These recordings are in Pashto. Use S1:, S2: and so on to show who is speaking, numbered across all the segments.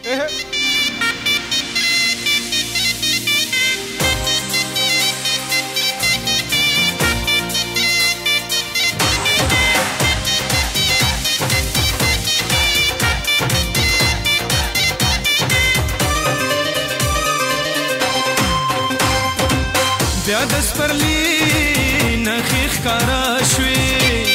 S1: بیا د سپرلی نخی ښکارا شوې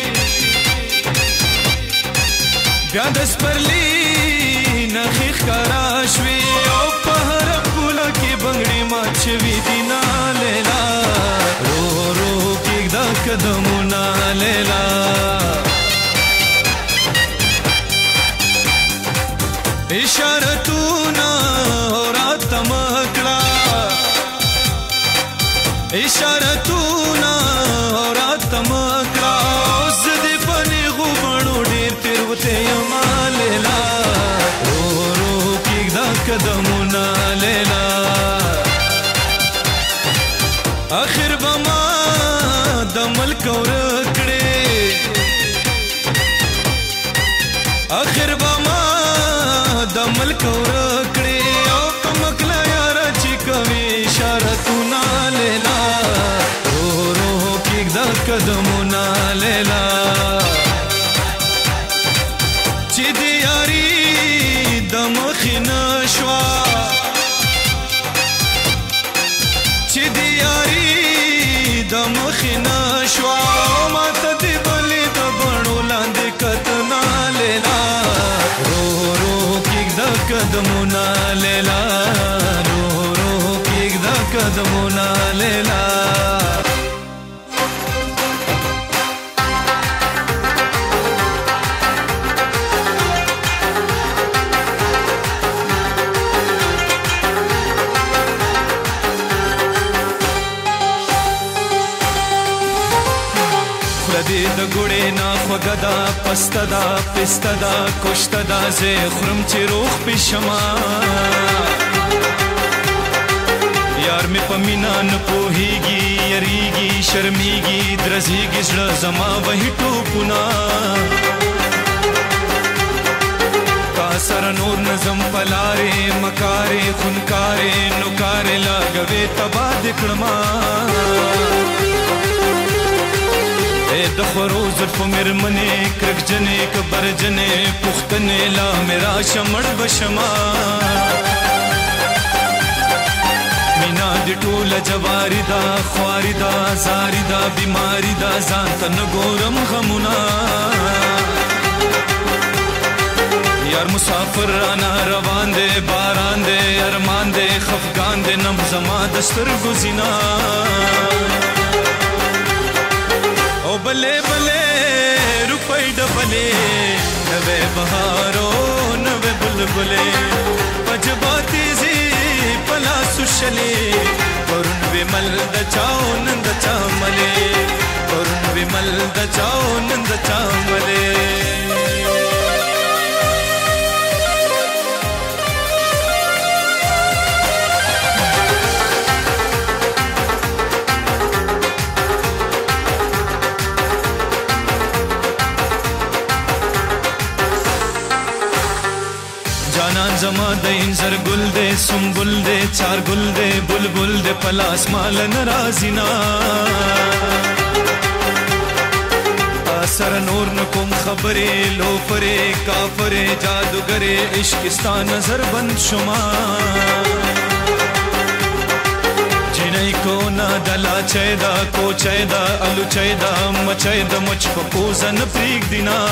S1: بیا د سپرلی نخی ښکارا شوې او په هره پوله کې بنګړې مات شوي دي نا لیلا رو رو کېږده قدمونه لیلا اشارتونه راته مه کړه اشارتونه راته مه کړه اوس زه دې په نیغو بڼو ډېر تېروتی یمه لیلا رو رو کېږده قدمونه لیلا اخر به ما د ملک ورک کړې اخر به ما د ملک ورک کړې او په مکله یاره چې کوي اشارتونه لیلا قدمونه لیلا چې د یاري د مخې نه شوه چې د یاري د مخې نه شوه او ماته د بلې د بڼو لاندې کتنه لیلا رو رو کېږده قدمونه لیلا رو رو کېږده قدمونه لیلا د ګوړې نه خوږه ده پسته ده پسته ده کشته ده زه خورم چې روغ پې شمه یار مې په مینه نه پوهېږي یریږي شرمېږي درزېږي زړه زما وهي ټوپونه تا سره نور نظم په لارې مکارې خونکارې نوکارې لګوې تباه دې کړمه د خورو زلفو مېرمنې کرکجنې کبرجنې پوښتنې لا مې راشه مړ به شمه مینا دې ټوله جواري ده خواري ده زاري ده بیماري ده ځان ته نه ګورم غمونه یار مسافر رانه روان دی باران دی ارمان دی خفګان دی نم زما د سترګو زینا او بلې بلې روپۍ ډبلې نوې بهارو نوې بلبلې په جبا تیزي په لاسو شلې پرون ومل د چاو نن د چا ملې پرون ومل د چاو نن د چا ملې جانان زما د انځر ګل دی سنبل دی چار ګل دی بلبل دی په لاس مال نه راځي نه تا سره نور نه کوم خبرې لوفرې کافرې جادوګرې عشق ستا نظر بند شما جنۍ کو نه د لاچۍ ده کوچۍ ده الوچۍ ده مچۍ ده مچ په پوزه نه پرېږدي نه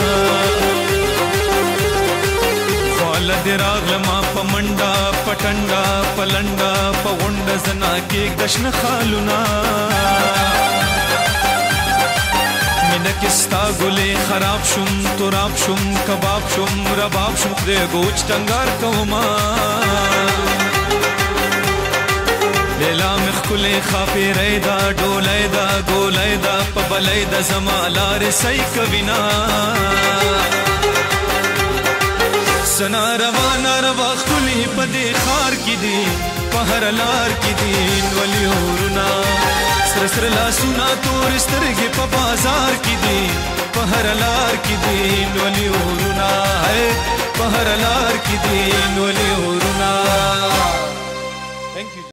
S1: لدې راغلما په منډه په ټنډه په لنډه په غونډه زنا کېږده شنه خالونه مینه کې ستا ګلې خراب شوم تراب شوم کباب شوم رباب شوم خدای ګوچ ټنګار کومه لیلا مې ښکلې ښاپېرۍ ده ډولۍ ده ګولۍ ده په بلۍ ده زما لارې صحیح کوي نه سنا روا ناروا ښکلي په دې ښار کې دي په هره لار کې دي ولي اورونه سره سره لاسونه تورې سترګې په بازار کې دي په هره لار کې دي ولي اورونه په هره لار کې